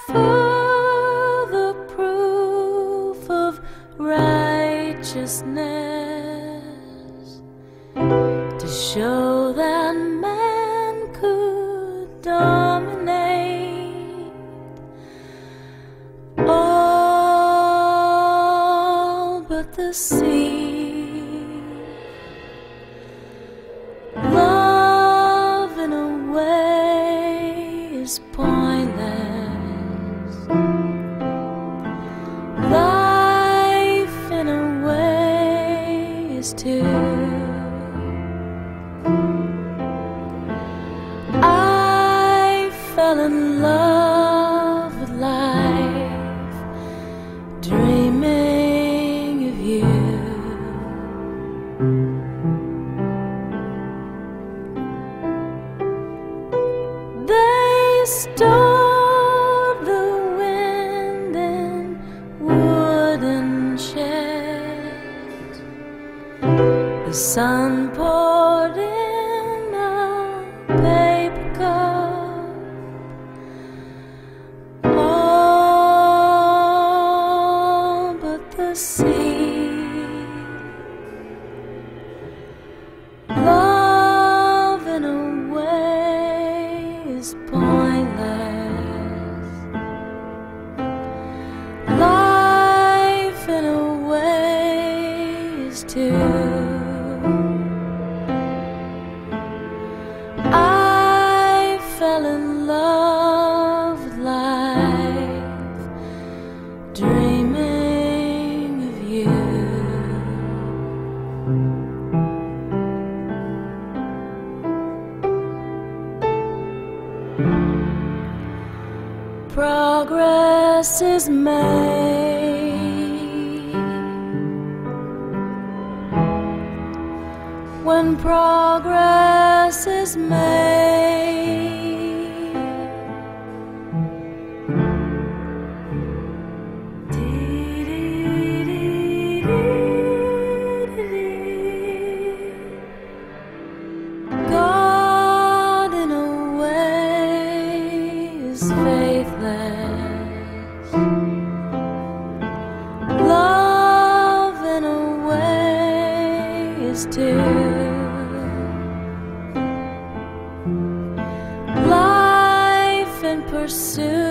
further proof of righteousness, to show that man could dominate all but the sea. Love in a way is pointless. Life in a way is too. I fell in love with life, dreaming of you. They stored the wind in wooden sheds. The sun poured in a paper cup. All but the sea. Love in a way is pointless. Life in a way is too. I fell in love with life, dreaming of you. Progress is made when progress is made. God in a way is faithless. Love in a way is too. Life in pursuit